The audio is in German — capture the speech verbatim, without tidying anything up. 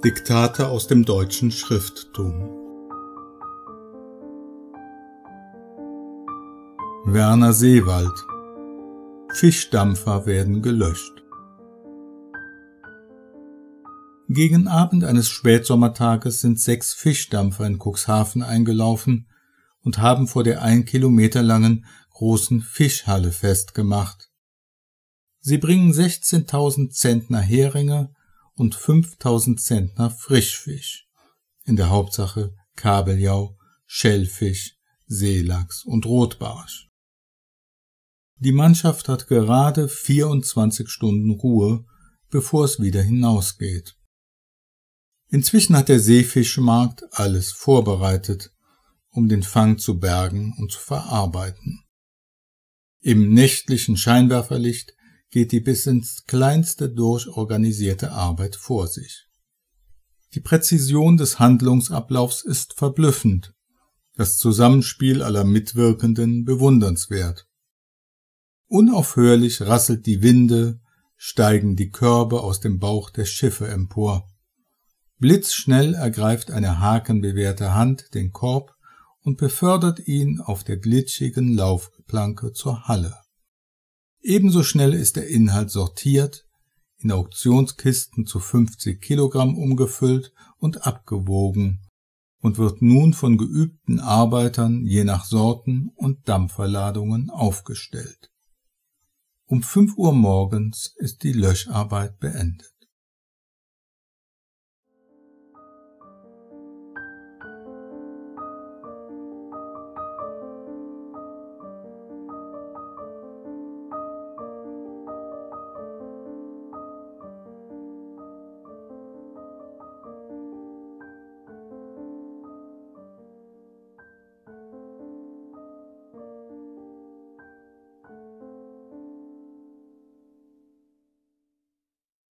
Diktate aus dem deutschen Schrifttum. Werner Seewald. Fischdampfer werden gelöscht. Gegen Abend eines Spätsommertages sind sechs Fischdampfer in Cuxhaven eingelaufen und haben vor der ein Kilometer langen großen Fischhalle festgemacht. Sie bringen sechzehntausend Zentner Heringe und fünftausend Zentner Frischfisch, in der Hauptsache Kabeljau, Schellfisch, Seelachs und Rotbarsch. Die Mannschaft hat gerade vierundzwanzig Stunden Ruhe, bevor es wieder hinausgeht. Inzwischen hat der Seefischmarkt alles vorbereitet, um den Fang zu bergen und zu verarbeiten. Im nächtlichen Scheinwerferlicht geht die bis ins Kleinste durchorganisierte Arbeit vor sich. Die Präzision des Handlungsablaufs ist verblüffend, das Zusammenspiel aller Mitwirkenden bewundernswert. Unaufhörlich rasselt die Winde, steigen die Körbe aus dem Bauch der Schiffe empor. Blitzschnell ergreift eine hakenbewehrte Hand den Korb und befördert ihn auf der glitschigen Laufplanke zur Halle. Ebenso schnell ist der Inhalt sortiert, in Auktionskisten zu fünfzig Kilogramm umgefüllt und abgewogen und wird nun von geübten Arbeitern je nach Sorten und Dampferladungen aufgestellt. Um fünf Uhr morgens ist die Löscharbeit beendet.